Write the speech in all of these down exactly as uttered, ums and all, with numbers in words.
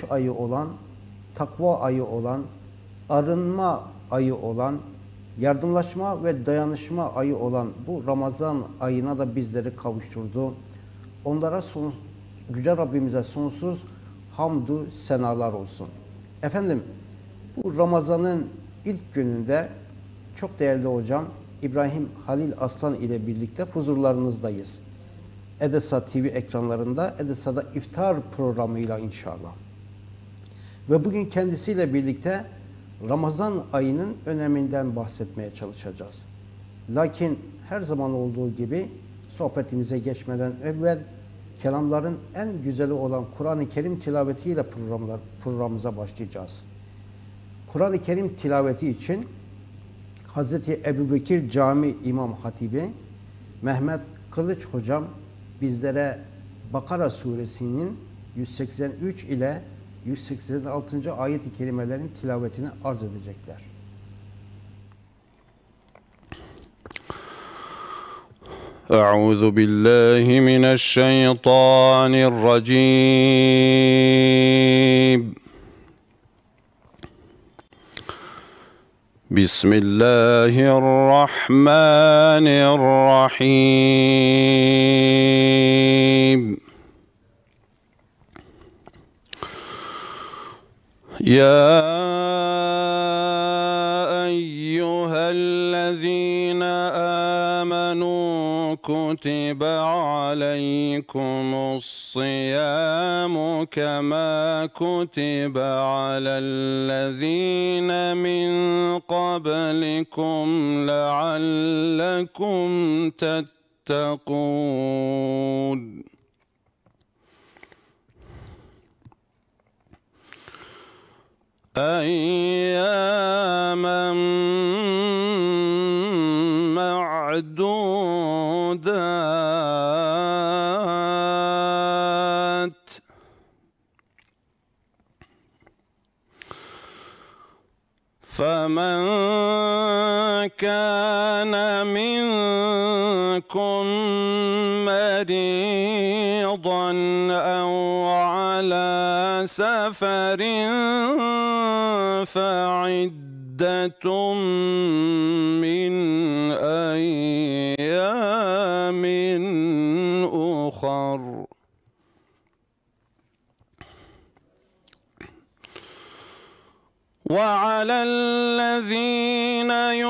oruç ayı olan, takva ayı olan, arınma ayı olan, yardımlaşma ve dayanışma ayı olan bu Ramazan ayına da bizleri kavuşturdu. Onlara son, Yüce Rabbimize sonsuz hamdü senalar olsun. Efendim, bu Ramazan'ın ilk gününde çok değerli hocam İbrahim Halil Aslan ile birlikte huzurlarınızdayız. Edesa T V ekranlarında Edesa'da iftar programıyla inşallah. Ve bugün kendisiyle birlikte Ramazan ayının öneminden bahsetmeye çalışacağız. Lakin her zaman olduğu gibi sohbetimize geçmeden evvel kelamların en güzeli olan Kur'an-ı Kerim tilavetiyle programlar, programımıza başlayacağız. Kur'an-ı Kerim tilaveti için Hazreti Ebubekir Cami İmam Hatibi Mehmet Kılıç Hocam bizlere Bakara suresinin yüz seksen üç ile yüz seksen altı. ayet-i kerimelerin tilavetini arz edecekler. Euzu billahi mineşşeytanirracim. Bismillahirrahmanirrahim. Ya eyyühellezine amenu kutibe aleykumus siyamu kema kutibe alellezine min qablikum leallekum tettekûn. أياما معدودات فمن كان منكم مريضا أو على سفر فعدة من أيام أخر وعلى الذين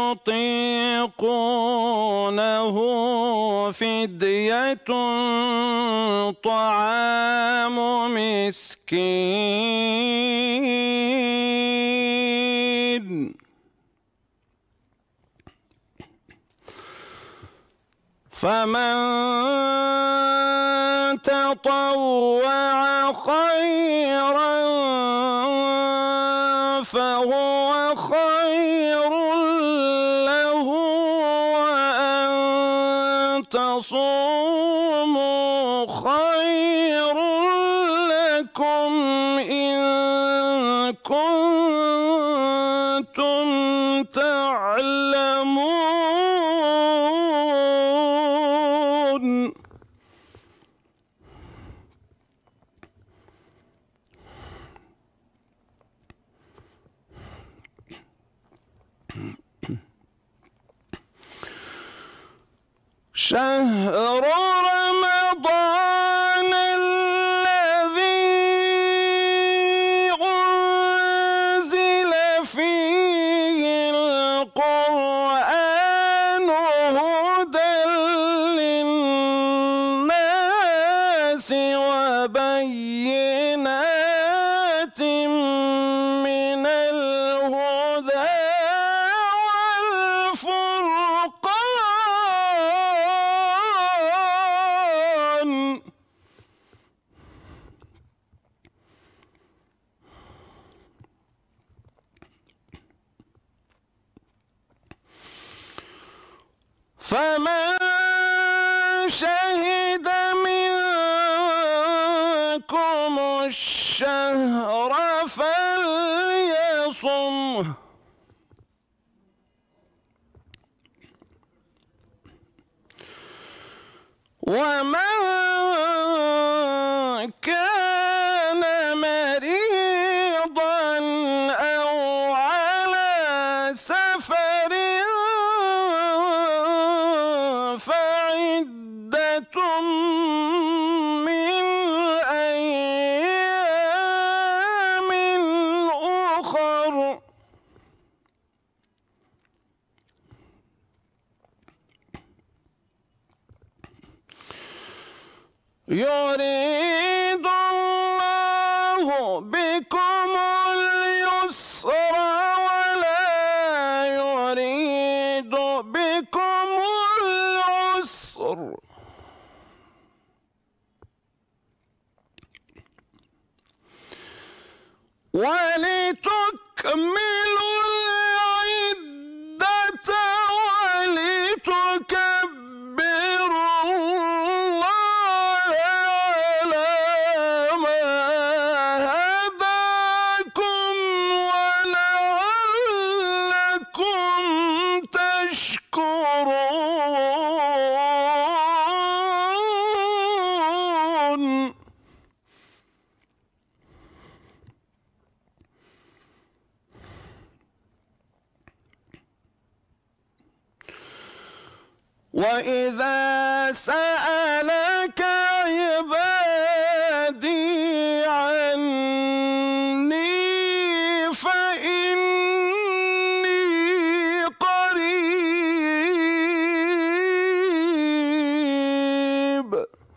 يطيقونه فدية طعام مسكين فمن تطوع خيرا فهو خير له وأن تصوموا خير لكم إن كنتم تعلمون. شهر رمضان الذي أنزل فيه القرآن هدى للناس وبينات من الهدى والفرقان فمن شهد منكم الشهر فليصمه ومن كان مريضا يريد الله بكم اليسر ولا يريد بكم العسر ولتكملوا العدة ولتكبروا الله على ما هداكم ولعلكم تشكرون. وإذا سألك عبادي عني فإني قريب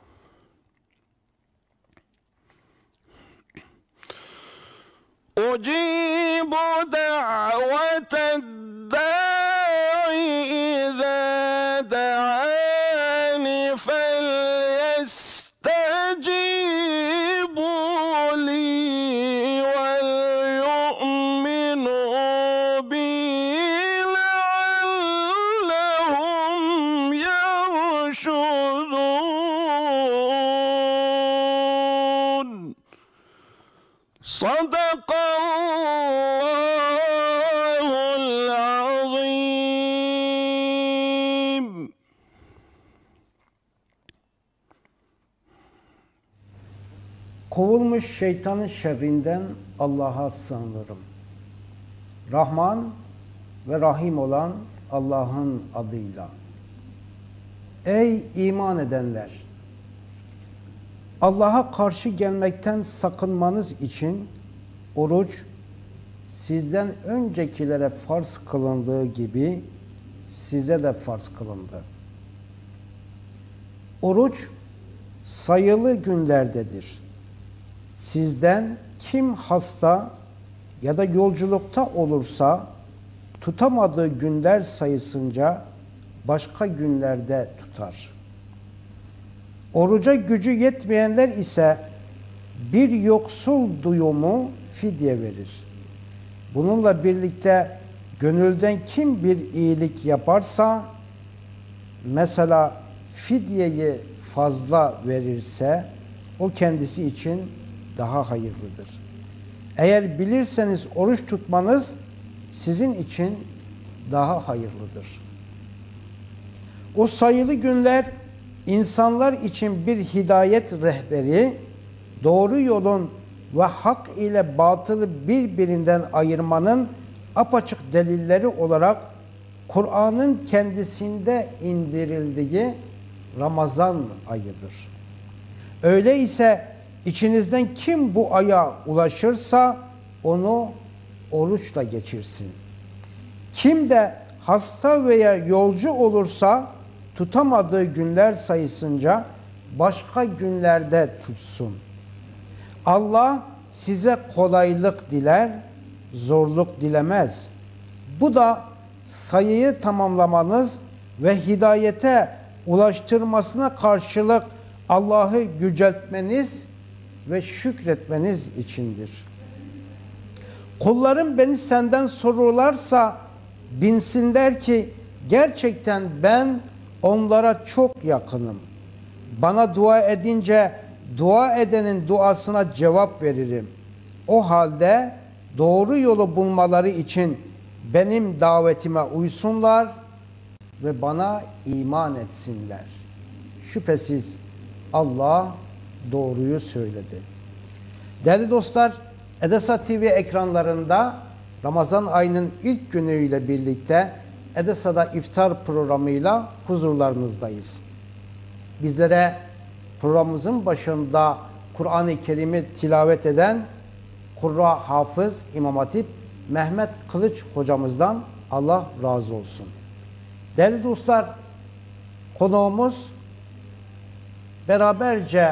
أجيب دعوة الداعي إذا دعاني فليستجيبوا لي وليؤمنوا بي لعلهم يرشدون. صدق الله العظيم. Kovulmuş şeytanın şerrinden Allah'a sığınırım. Rahman ve Rahim olan Allah'ın adıyla. Ey iman edenler! Allah'a karşı gelmekten sakınmanız için oruç sizden öncekilere farz kılındığı gibi size de farz kılındı. Oruç sayılı günlerdedir. Sizden kim hasta ya da yolculukta olursa tutamadığı günler sayısınca başka günlerde tutar. Oruca gücü yetmeyenler ise bir yoksul duyumu fidye verir. Bununla birlikte gönülden kim bir iyilik yaparsa, mesela fidyeyi fazla verirse, o kendisi için daha hayırlıdır. Eğer bilirseniz oruç tutmanız sizin için daha hayırlıdır. O sayılı günler insanlar için bir hidayet rehberi, doğru yolun ve hak ile batılı birbirinden ayırmanın apaçık delilleri olarak Kur'an'ın kendisinde indirildiği Ramazan ayıdır. Öyleyse içinizden kim bu aya ulaşırsa onu oruçla geçirsin. Kim de hasta veya yolcu olursa tutamadığı günler sayısınca başka günlerde tutsun. Allah size kolaylık diler, zorluk dilemez. Bu da sayıyı tamamlamanız ve hidayete ulaştırmasına karşılık Allah'ı yüceltmeniz ve şükretmeniz içindir. Kullarım beni senden sorarlarsa bilsinler ki gerçekten ben onlara çok yakınım. Bana dua edince dua edenin duasına cevap veririm. O halde doğru yolu bulmaları için benim davetime uysunlar ve bana iman etsinler. Şüphesiz Allah doğruyu söyledi. Değerli dostlar, Edesa T V ekranlarında Ramazan ayının ilk günüyle birlikte Edesa'da iftar programıyla huzurlarınızdayız. Bizlere programımızın başında Kur'an-ı Kerim'i tilavet eden Kurra Hafız İmam Hatip Mehmet Kılıç hocamızdan Allah razı olsun. Değerli dostlar, konuğumuz beraberce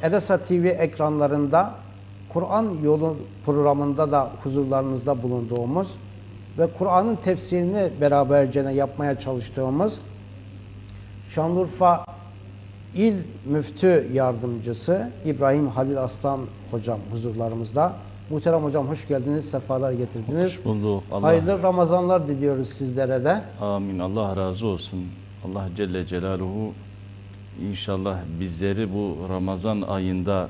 Edesa T V ekranlarında Kur'an Yolu programında da huzurlarınızda bulunduğumuz ve Kur'an'ın tefsirini beraberce yapmaya çalıştığımız Şanlıurfa İl Müftü Yardımcısı İbrahim Halil Aslan Hocam huzurlarımızda. Muhterem Hocam hoş geldiniz, sefalar getirdiniz. Hoş bulduk. Allah... Hayırlı Ramazanlar diliyoruz sizlere de. Amin. Allah razı olsun. Allah Celle Celaluhu inşallah bizleri bu Ramazan ayında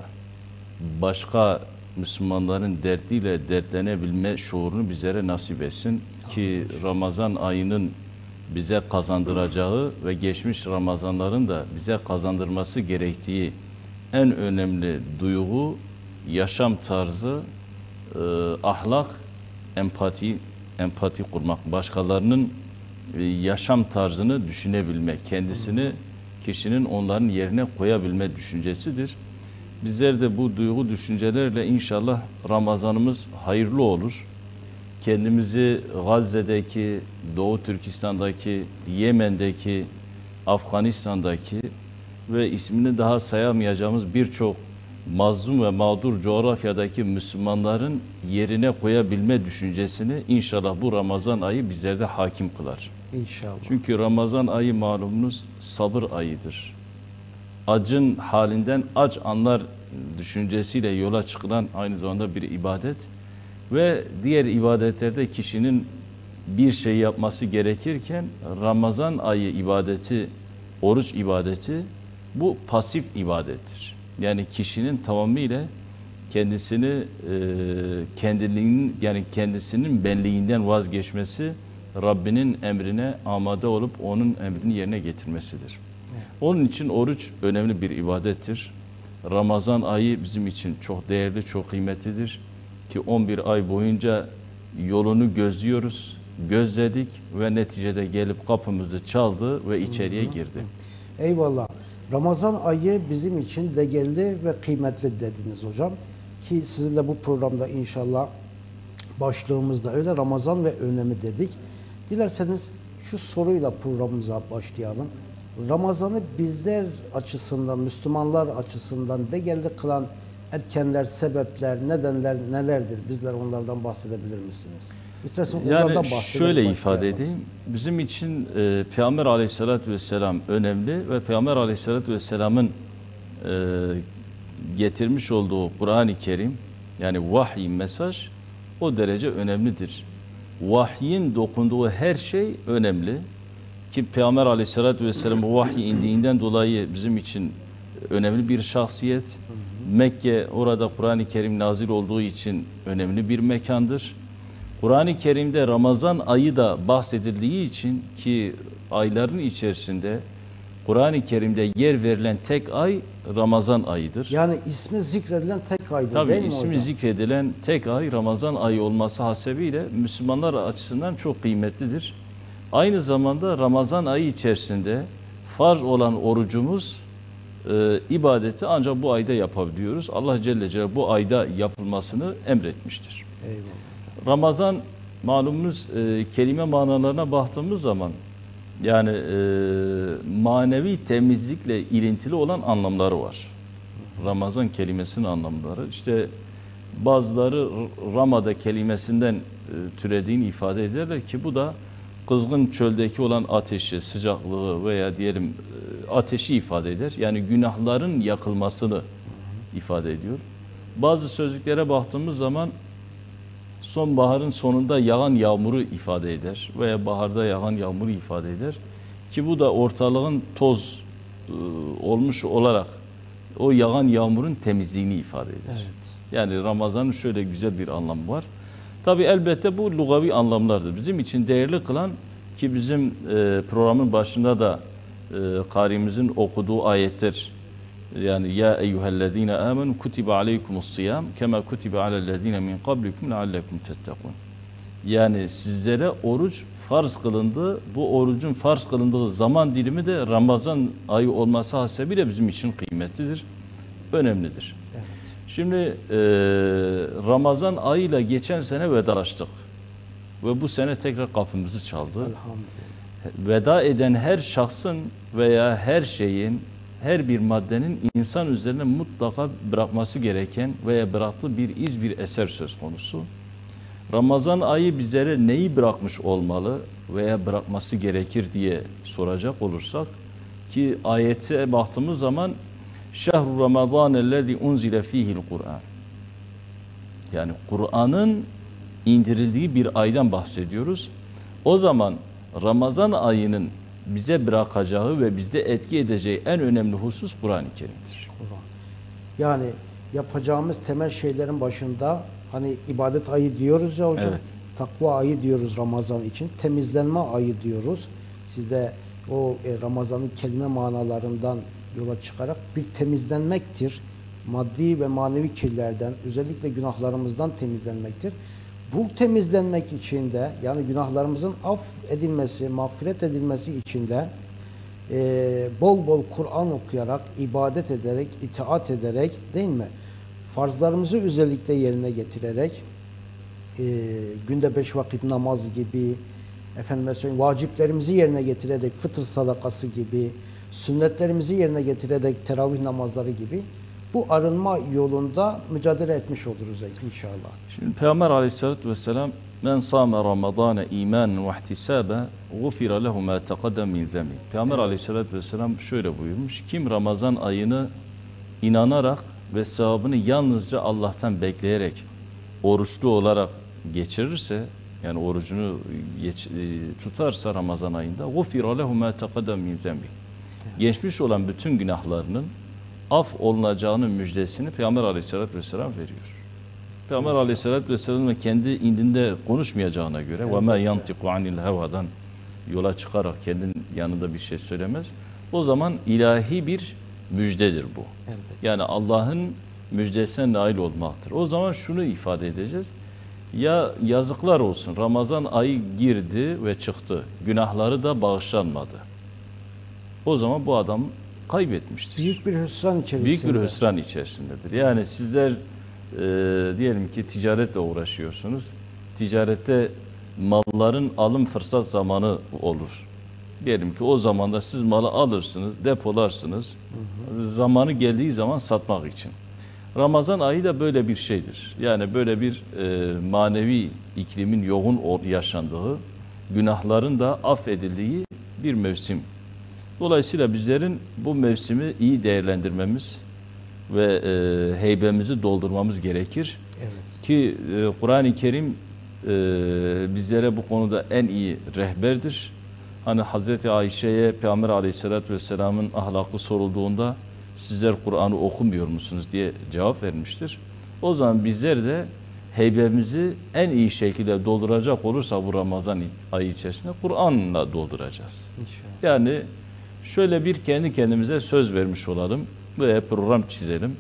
başka Müslümanların derdiyle dertlenebilme şuurunu bizlere nasip etsin. Ki Ramazan ayının bize kazandıracağı ve geçmiş Ramazanların da bize kazandırması gerektiği en önemli duygu, yaşam tarzı, e, ahlak, empati, empati kurmak. Başkalarının e, yaşam tarzını düşünebilmek, kendisini kişinin onların yerine koyabilme düşüncesidir. Bizler de bu duygu düşüncelerle inşallah Ramazanımız hayırlı olur. Kendimizi Gazze'deki, Doğu Türkistan'daki, Yemen'deki, Afganistan'daki ve ismini daha sayamayacağımız birçok mazlum ve mağdur coğrafyadaki Müslümanların yerine koyabilme düşüncesini inşallah bu Ramazan ayı bizlerde hakim kılar. İnşallah. Çünkü Ramazan ayı malumunuz sabır ayıdır. Acın halinden aç anlar düşüncesiyle yola çıkılan aynı zamanda bir ibadet. Ve diğer ibadetlerde kişinin bir şey yapması gerekirken Ramazan ayı ibadeti, oruç ibadeti bu pasif ibadettir. Yani kişinin tamamıyla kendisini kendiliğinin yani kendisinin benliğinden vazgeçmesi, Rabbinin emrine amade olup onun emrini yerine getirmesidir. Evet. Onun için oruç önemli bir ibadettir. Ramazan ayı bizim için çok değerli, çok kıymetlidir. Ki on bir ay boyunca yolunu gözlüyoruz, gözledik ve neticede gelip kapımızı çaldı ve içeriye girdi. Eyvallah. Ramazan ayı bizim için değerli ve kıymetli dediniz hocam. Ki sizinle bu programda inşallah başlığımızda öyle Ramazan ve önemi dedik. Dilerseniz şu soruyla programımıza başlayalım. Ramazan'ı bizler açısından, Müslümanlar açısından değerli kılan etkenler, sebepler, nedenler nelerdir? Bizler onlardan bahsedebilir misiniz? İstersen yani onlardan bahsedelim. Şöyle ifade edeyim. Bizim için e, Peygamber Aleyhisselatü Vesselam önemli ve Peygamber Aleyhisselatü Vesselam'ın e, getirmiş olduğu Kur'an-ı Kerim yani vahiy mesaj o derece önemlidir. Vahyin dokunduğu her şey önemli. Ki Peygamber Aleyhisselatü Vesselam bu vahiy indiğinden dolayı bizim için önemli bir şahsiyet. Mekke orada Kur'an-ı Kerim nazil olduğu için önemli bir mekandır. Kur'an-ı Kerim'de Ramazan ayı da bahsedildiği için ki ayların içerisinde Kur'an-ı Kerim'de yer verilen tek ay Ramazan ayıdır. Yani ismi zikredilen tek aydır Tabii, değil mi ismi hocam? zikredilen tek ay Ramazan ayı olması hasebiyle Müslümanlar açısından çok kıymetlidir. Aynı zamanda Ramazan ayı içerisinde farz olan orucumuz e, ibadeti ancak bu ayda yapabiliyoruz. Allah Celle Celaluhu bu ayda yapılmasını emretmiştir. Eyvallah. Ramazan malumunuz e, kelime manalarına baktığımız zaman yani e, manevi temizlikle ilintili olan anlamları var. Ramazan kelimesinin anlamları. İşte bazıları Ramada kelimesinden e, türediğini ifade ederler ki bu da kızgın çöldeki olan ateşi, sıcaklığı veya diyelim e, ateşi ifade eder. Yani günahların yakılmasını ifade ediyor. Bazı sözlüklere baktığımız zaman sonbaharın sonunda yağan yağmuru ifade eder veya baharda yağan yağmuru ifade eder. Ki bu da ortalığın toz e, olmuş olarak o yağan yağmurun temizliğini ifade eder. Evet. Yani Ramazan'ın şöyle güzel bir anlamı var. Tabi elbette bu lugavi anlamlardır. Bizim için değerli kılan ki bizim e, programın başında da e, karimizin okuduğu ayetler yani ya eyyühellezine amenu kutibe aleykumus-siyam kema kutibe alellezine min qablikum leallekum tettekun. Yani sizlere oruç farz kılındı. Bu orucun farz kılındığı zaman dilimi de Ramazan ayı olması hasebiyle bizim için kıymetlidir, önemlidir. Evet. Şimdi e, Ramazan ayıyla geçen sene vedalaştık ve bu sene tekrar kapımızı çaldı. Elhamdülillah. Veda eden her şahsın veya her şeyin, her bir maddenin insan üzerine mutlaka bırakması gereken veya bıraktığı bir iz, bir eser söz konusu. Ramazan ayı bizlere neyi bırakmış olmalı veya bırakması gerekir diye soracak olursak, ki ayete baktığımız zaman şehru ramazanellezî unzile fîhil Kur'an. Yani Kur'an'ın indirildiği bir aydan bahsediyoruz. O zaman Ramazan ayının bize bırakacağı ve bizde etki edeceği en önemli husus Kur'an-ı Kerim'dir. Kur'an. Yani yapacağımız temel şeylerin başında hani ibadet ayı diyoruz ya hocam. Evet. Takva ayı diyoruz Ramazan için. Temizlenme ayı diyoruz. Siz de o e, Ramazan'ın kelime manalarından yola çıkarak bir temizlenmektir. Maddi ve manevi kirlerden, özellikle günahlarımızdan temizlenmektir. Bu temizlenmek için de, yani günahlarımızın af edilmesi, mağfiret edilmesi için de e, bol bol Kur'an okuyarak, ibadet ederek, itaat ederek, değil mi? Farzlarımızı özellikle yerine getirerek, e, günde beş vakit namaz gibi, efendime söyleyeyim, vaciplerimizi yerine getirerek, fıtır sadakası gibi, sünnetlerimizi yerine getirerek, teravih namazları gibi bu arınma yolunda mücadele etmiş oluruz inşallah. Şimdi Peygamber Aleyhisselatü Vesselam men sâme Ramazâne îmânen ve ihtisâbe gufira lehu mâ teqaddem min zembi. Peygamber evet. Aleyhisselatü Vesselam şöyle buyurmuş: kim Ramazan ayını inanarak ve sevabını yalnızca Allah'tan bekleyerek oruçlu olarak geçirirse, yani orucunu geç, tutarsa Ramazan ayında gufira lehu mâ teqaddem min zembi. Geçmiş olan bütün günahlarının af olunacağının müjdesini Peygamber Aleyhisselatü Vesselam veriyor. Peygamber evet. Aleyhisselatü Vesselam'ın kendi indinde konuşmayacağına göre وَمَا يَنْتِقُ عَنِ الْهَوَاdan yola çıkarak kendinin yanında bir şey söylemez. O zaman ilahi bir müjdedir bu. Evet. Yani Allah'ın müjdesine nail olmaktır. O zaman şunu ifade edeceğiz. Ya yazıklar olsun, Ramazan ayı girdi ve çıktı. Günahları da bağışlanmadı. O zaman bu adam kaybetmiştir. Büyük bir hüsran içerisinde. Büyük bir hüsran içerisindedir. Yani sizler e, diyelim ki ticaretle uğraşıyorsunuz. Ticarette malların alım fırsat zamanı olur. Diyelim ki o zamanda siz malı alırsınız, depolarsınız. Hı hı. Zamanı geldiği zaman satmak için. Ramazan ayı da böyle bir şeydir. Yani böyle bir e, manevi iklimin yoğun yaşandığı, günahların da affedildiği bir mevsim. Dolayısıyla bizlerin bu mevsimi iyi değerlendirmemiz ve e, heybemizi doldurmamız gerekir. Evet. Ki e, Kur'an-ı Kerim e, bizlere bu konuda en iyi rehberdir. Hani Hazreti Ayşe'ye Peygamber Aleyhisselatü Vesselam'ın ahlakı sorulduğunda sizler Kur'an'ı okumuyor musunuz diye cevap vermiştir. O zaman bizler de heybemizi en iyi şekilde dolduracak olursa bu Ramazan ayı içerisinde Kur'an'la dolduracağız. İnşallah. Yani şöyle bir kendi kendimize söz vermiş olalım ve program çizelim.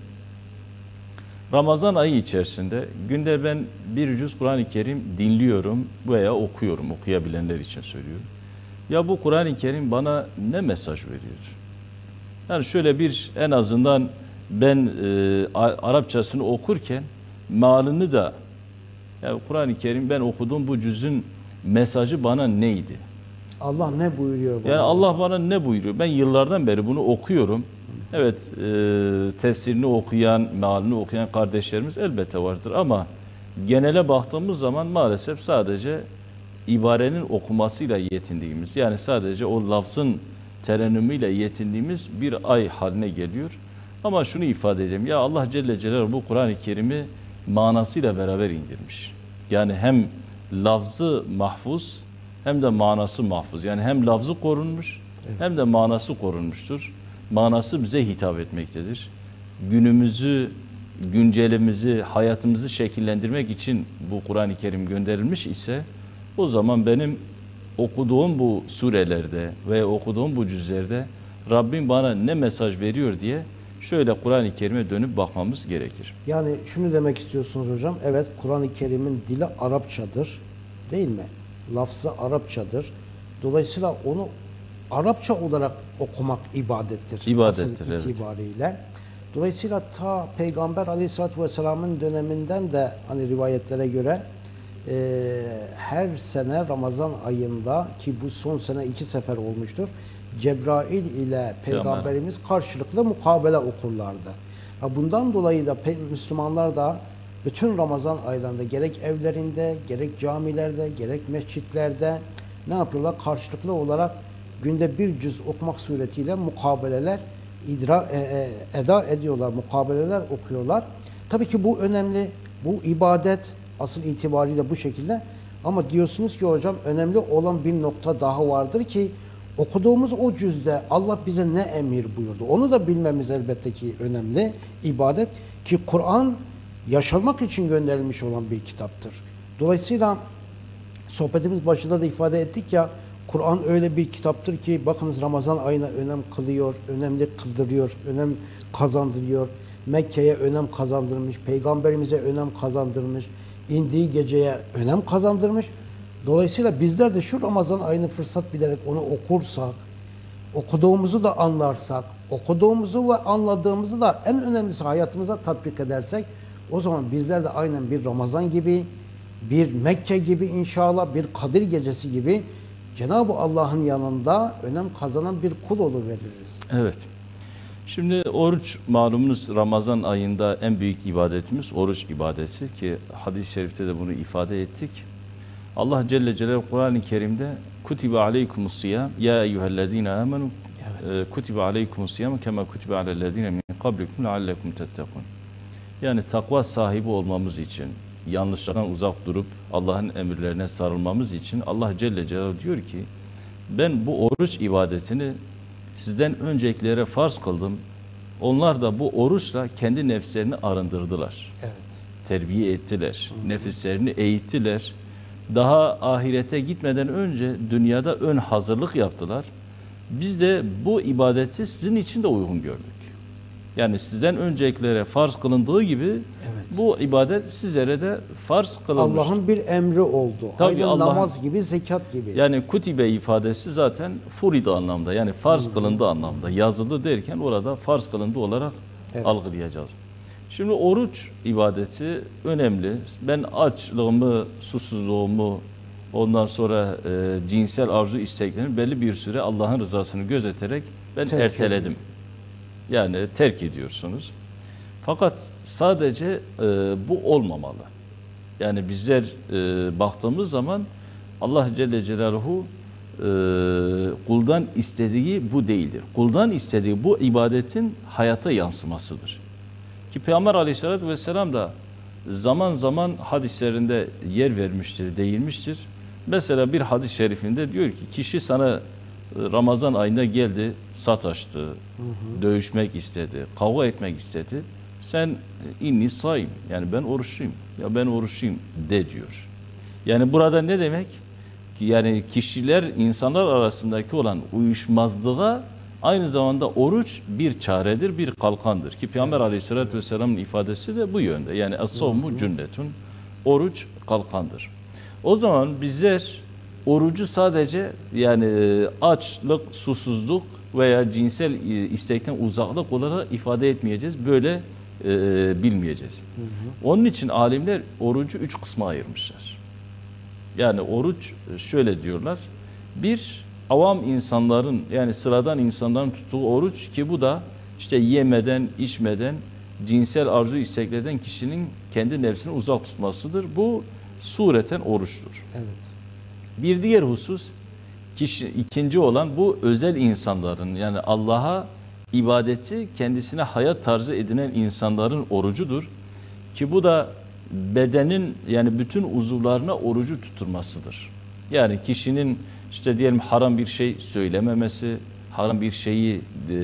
Ramazan ayı içerisinde günde ben bir cüz Kur'an-ı Kerim dinliyorum veya okuyorum, okuyabilenler için söylüyorum. Ya bu Kur'an-ı Kerim bana ne mesaj veriyor? Yani şöyle bir, en azından ben e, Arapçasını okurken malını da, yani Kur'an-ı Kerim ben okuduğum bu cüzün mesajı bana neydi? Allah ne buyuruyor bana? Yani Allah bana ne buyuruyor? Ben yıllardan beri bunu okuyorum. Evet, e, tefsirini okuyan, mealini okuyan kardeşlerimiz elbette vardır ama genele baktığımız zaman maalesef sadece ibarenin okumasıyla yetindiğimiz, yani sadece o lafzın terennümüyle yetindiğimiz bir ay haline geliyor. Ama şunu ifade edeyim, ya Allah Celle Celaluhu bu Kur'an-ı Kerim'i manasıyla beraber indirmiş. Yani hem lafzı mahfuz hem de manası mahfuz. Yani hem lafzı korunmuş, evet, hem de manası korunmuştur. Manası bize hitap etmektedir. Günümüzü, güncelimizi, hayatımızı şekillendirmek için bu Kur'an-ı Kerim gönderilmiş ise o zaman benim okuduğum bu surelerde ve okuduğum bu cüzlerde Rabbim bana ne mesaj veriyor diye şöyle Kur'an-ı Kerim'e dönüp bakmamız gerekir. Yani şunu demek istiyorsunuz hocam, evet Kur'an-ı Kerim'in dili Arapçadır, değil mi? Lafzı Arapçadır. Dolayısıyla onu Arapça olarak okumak ibadettir. İbadettir, asıl itibariyle. Evet. Dolayısıyla ta Peygamber Aleyhisselatü Vesselam'ın döneminde de hani rivayetlere göre e, her sene Ramazan ayında, ki bu son sene iki sefer olmuştur, Cebrail ile Peygamberimiz karşılıklı mukabele okurlardı. Bundan dolayı da Müslümanlar da bütün Ramazan aylarında gerek evlerinde, gerek camilerde, gerek mescitlerde ne yapıyorlar? Karşılıklı olarak günde bir cüz okumak suretiyle mukabeleler idra, e, e, eda ediyorlar, mukabeleler okuyorlar. Tabii ki bu önemli, bu ibadet asıl itibariyle bu şekilde. Ama diyorsunuz ki hocam, önemli olan bir nokta daha vardır ki okuduğumuz o cüzde Allah bize ne emir buyurdu? Onu da bilmemiz elbette ki önemli. İbadet ki Kur'an yaşamak için gönderilmiş olan bir kitaptır. Dolayısıyla sohbetimiz başında da ifade ettik ya, Kur'an öyle bir kitaptır ki bakınız Ramazan ayına önem kılıyor, önemli kıldırıyor, önem kazandırıyor. Mekke'ye önem kazandırmış, Peygamberimize önem kazandırmış, indiği geceye önem kazandırmış. Dolayısıyla bizler de şu Ramazan ayını fırsat bilerek onu okursak, okuduğumuzu da anlarsak, okuduğumuzu ve anladığımızı da en önemlisi hayatımıza tatbik edersek, o zaman bizler de aynen bir Ramazan gibi, bir Mekke gibi inşallah, bir Kadir Gecesi gibi Cenab-ı Allah'ın yanında önem kazanan bir kul oluveririz. Evet. Şimdi oruç, malumunuz Ramazan ayında en büyük ibadetimiz oruç ibadeti ki hadis-i şerifte de bunu ifade ettik. Allah Celle Celaluhu Kur'an-ı Kerim'de kutibe aleykumus siyam ya eyyühellezine amenu kutibe aleykumus siyam kema kutibe alellezine min kablikum leallekum tettekun. Yani takva sahibi olmamız için, yanlışlardan uzak durup Allah'ın emirlerine sarılmamız için Allah Celle Celaluhu diyor ki ben bu oruç ibadetini sizden öncekilere farz kıldım. Onlar da bu oruçla kendi nefslerini arındırdılar. Evet. Terbiye ettiler. Hı hı. Nefislerini eğittiler. Daha ahirete gitmeden önce dünyada ön hazırlık yaptılar. Biz de bu ibadeti sizin için de uygun gördük. Yani sizden öncekilere farz kılındığı gibi evet, bu ibadet sizlere de farz kılınmış. Allah'ın bir emri oldu. Tabii aynen namaz gibi, zekat gibi. Yani kutibe ifadesi zaten furide anlamda, yani farz kılındı anlamda. Yazılı derken orada farz kılındı olarak evet, algılayacağız. Şimdi oruç ibadeti önemli. Ben açlığımı, susuzluğumu, ondan sonra e, cinsel arzu isteklerimi belli bir süre Allah'ın rızasını gözeterek ben terk erteledim. Edin. Yani terk ediyorsunuz. Fakat sadece e, bu olmamalı. Yani bizler e, baktığımız zaman Allah Celle Celaluhu e, kuldan istediği bu değildir. Kuldan istediği bu ibadetin hayata yansımasıdır. Ki Peygamber Aleyhisselatü Vesselam da zaman zaman hadislerinde yer vermiştir, değinmiştir. Mesela bir hadis-i şerifinde diyor ki kişi sana Ramazan ayında geldi, sataştı, hı hı, dövüşmek istedi, kavga etmek istedi. Sen inni saim, yani ben oruçluyum, ya ben oruçluyum de diyor. Yani burada ne demek? Ki yani kişiler, insanlar arasındaki olan uyuşmazlığa aynı zamanda oruç bir çaredir, bir kalkandır. Ki Peygamber evet, Aleyhisselatü Vesselam'ın ifadesi de bu yönde. Yani es-savmu cünnetun, oruç kalkandır. O zaman bizler orucu sadece yani açlık, susuzluk veya cinsel istekten uzaklık olarak ifade etmeyeceğiz. Böyle e, bilmeyeceğiz. Hı hı. Onun için alimler orucu üç kısma ayırmışlar. Yani oruç şöyle diyorlar. Bir, avam insanların, yani sıradan insanların tuttuğu oruç ki bu da işte yemeden, içmeden, cinsel arzu isteklerden kişinin kendi nefsini uzak tutmasıdır. Bu sureten oruçtur. Evet. Bir diğer husus, kişi, ikinci olan bu özel insanların, yani Allah'a ibadeti kendisine hayat tarzı edinen insanların orucudur. Ki bu da bedenin, yani bütün uzuvlarına orucu tutturmasıdır. Yani kişinin işte diyelim haram bir şey söylememesi, haram bir şeyi e,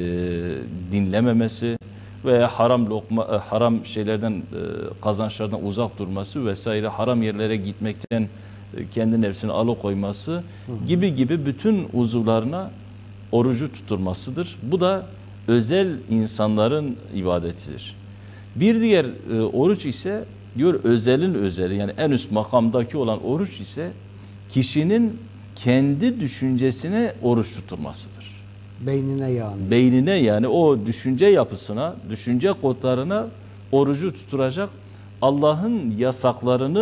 dinlememesi veya haram lokma, haram şeylerden, e, kazançlardan uzak durması vesaire, haram yerlere gitmekten kendi nefsini alıkoyması, hı hı, gibi gibi bütün uzuvlarına orucu tutturmasıdır. Bu da özel insanların ibadetidir. Bir diğer e, oruç ise diyor özelin özeli, yani en üst makamdaki olan oruç ise kişinin kendi düşüncesine oruç tutturmasıdır. Beynine yani. Beynine, yani o düşünce yapısına, düşünce kodlarına orucu tutturacak, Allah'ın yasaklarını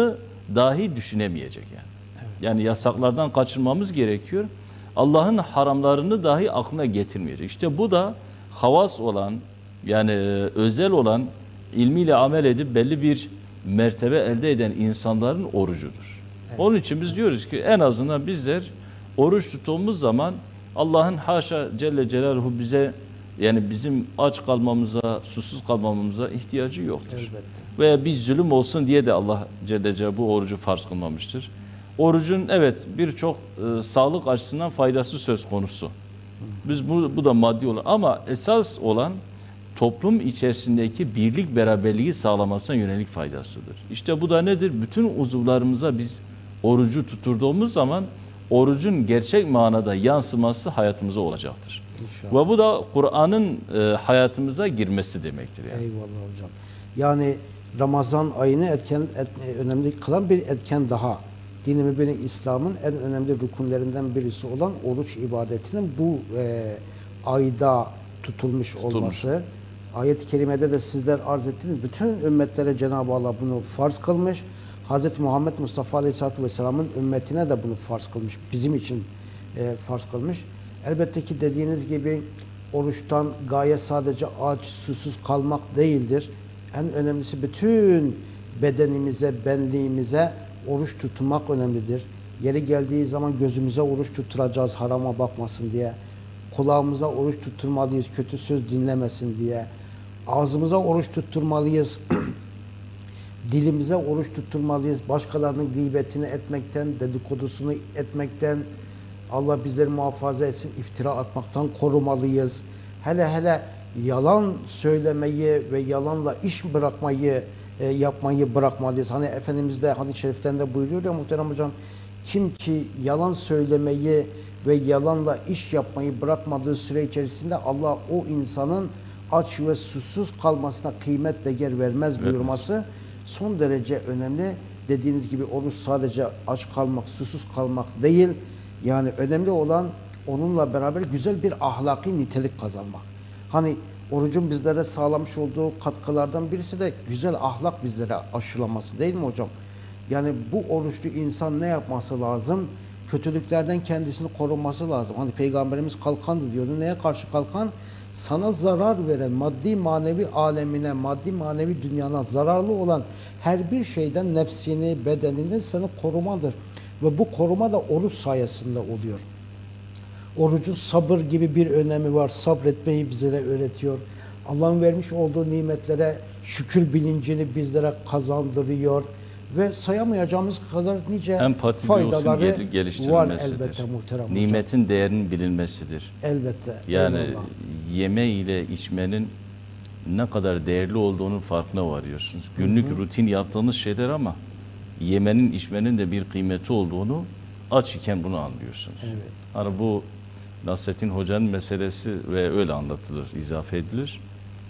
dahi düşünemeyecek yani. Yani yasaklardan kaçınmamız gerekiyor. Allah'ın haramlarını dahi aklına getirmeyecek. İşte bu da havas olan, yani özel olan, ilmiyle amel edip belli bir mertebe elde eden insanların orucudur. Evet. Onun için biz diyoruz ki en azından bizler oruç tuttuğumuz zaman Allah'ın haşa Celle Celaluhu bize, yani bizim aç kalmamıza, susuz kalmamamıza ihtiyacı yoktur. Elbette. Veya bir zulüm olsun diye de Allah Celle Celaluhu bu orucu farz kılmamıştır. Orucun evet birçok e, sağlık açısından faydası söz konusu. Biz bu, bu da maddi olan, ama esas olan toplum içerisindeki birlik beraberliği sağlamasına yönelik faydasıdır. İşte bu da nedir? Bütün uzuvlarımıza biz orucu tuturduğumuz zaman orucun gerçek manada yansıması hayatımıza olacaktır. İnşallah. Ve bu da Kur'an'ın e, hayatımıza girmesi demektir. Yani. Eyvallah hocam. Yani Ramazan ayını etken, et, önemli kılan bir etken daha. Din-i Mübin İslam'ın en önemli rükunlerinden birisi olan oruç ibadetinin bu e, ayda tutulmuş, tutulmuş olması. Ayet-i kerimede de sizler arz ettiniz. Bütün ümmetlere Cenab-ı Allah bunu farz kılmış. Hazreti Muhammed Mustafa Aleyhisselatü Vesselam'ın ümmetine de bunu farz kılmış. Bizim için e, farz kılmış. Elbette ki dediğiniz gibi oruçtan gaye sadece aç, susuz kalmak değildir. En önemlisi bütün bedenimize, benliğimize oruç tutmak önemlidir. Yeri geldiği zaman gözümüze oruç tutturacağız harama bakmasın diye. Kulağımıza oruç tutturmalıyız kötü söz dinlemesin diye. Ağzımıza oruç tutturmalıyız. Dilimize oruç tutturmalıyız. Başkalarının gıybetini etmekten, dedikodusunu etmekten, Allah bizleri muhafaza etsin, iftira atmaktan korumalıyız. Hele hele yalan söylemeyi ve yalanla iş bırakmayı e, yapmayı bırakmalıyız. Hani Efendimiz de hadis-i şeriflerinde buyuruyor ya muhterem hocam, kim ki yalan söylemeyi ve yalanla iş yapmayı bırakmadığı süre içerisinde Allah o insanın aç ve susuz kalmasına kıymet değer vermez buyurması son derece önemli. Dediğiniz gibi oruç sadece aç kalmak, susuz kalmak değil. Yani önemli olan onunla beraber güzel bir ahlaki nitelik kazanmak. Hani orucun bizlere sağlamış olduğu katkılardan birisi de güzel ahlak bizlere aşılaması değil mi hocam? Yani bu oruçlu insan ne yapması lazım? Kötülüklerden kendisini korunması lazım. Hani Peygamberimiz kalkandı diyordu. Neye karşı kalkan? Sana zarar veren, maddi manevi alemine, maddi manevi dünyana zararlı olan her bir şeyden nefsini, bedenini seni korumadır. Ve bu koruma da oruç sayesinde oluyor. Orucun sabır gibi bir önemi var. Sabretmeyi bizlere öğretiyor. Allah'ın vermiş olduğu nimetlere şükür bilincini bizlere kazandırıyor. Ve sayamayacağımız kadar nice empati faydaları var elbette muhterem nimetin hocam. Değerinin bilinmesidir. Elbette. Yani eyvallah. Yeme ile içmenin ne kadar değerli olduğunun farkına varıyorsunuz. Günlük hı hı. rutin yaptığınız şeyler ama yemenin içmenin de bir kıymeti olduğunu aç iken bunu anlıyorsunuz. Evet. Hani bu Nasrettin Hoca'nın meselesi ve öyle anlatılır, izafe edilir.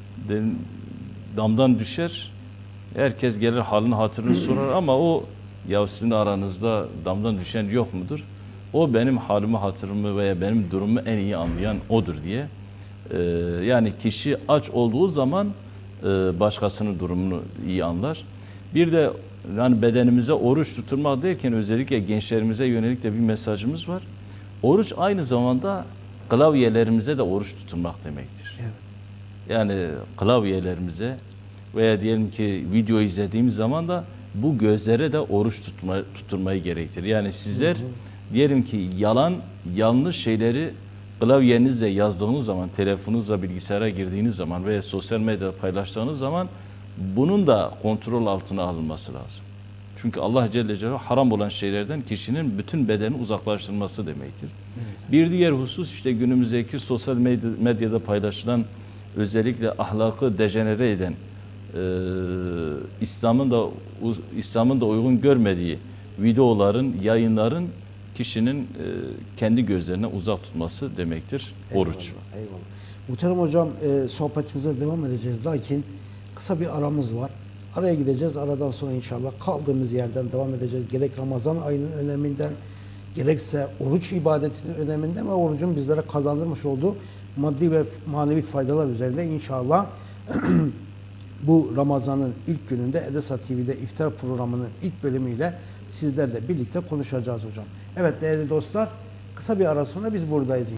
Damdan düşer, herkes gelir halini hatırını sorar ama o ya sizin aranızda damdan düşen yok mudur? O benim halimi hatırımı veya benim durumumu en iyi anlayan odur diye. Ee, yani kişi aç olduğu zaman e, başkasının durumunu iyi anlar. Bir de yani bedenimize oruç tutturmak derken özellikle gençlerimize yönelik de bir mesajımız var. Oruç aynı zamanda klavyelerimize de oruç tutturmak demektir. Evet. Yani klavyelerimize veya diyelim ki video izlediğimiz zaman da bu gözlere de oruç tutma, tutturmayı gerektirir. Yani sizler hı hı. diyelim ki yalan, yanlış şeyleri klavyenizle yazdığınız zaman, telefonunuzla bilgisayara girdiğiniz zaman veya sosyal medyada paylaştığınız zaman bunun da kontrol altına alınması lazım. Çünkü Allah Celle Celaluhu haram olan şeylerden kişinin bütün bedeni uzaklaştırması demektir. Evet. Bir diğer husus işte günümüzdeki sosyal medyada paylaşılan özellikle ahlakı dejenere eden e, İslam'ın da İslam'ın da uygun görmediği videoların, yayınların kişinin e, kendi gözlerine uzak tutması demektir oruç. Eyvallah, eyvallah. Muhterem hocam e, sohbetimize devam edeceğiz. Lakin kısa bir aramız var. Araya gideceğiz. Aradan sonra inşallah kaldığımız yerden devam edeceğiz. Gerek Ramazan ayının öneminden, gerekse oruç ibadetinin öneminden ve orucun bizlere kazandırmış olduğu maddi ve manevi faydalar üzerinde inşallah bu Ramazan'ın ilk gününde Edesa T V'de iftar programının ilk bölümüyle sizlerle birlikte konuşacağız hocam. Evet değerli dostlar, kısa bir ara sonra biz buradayız.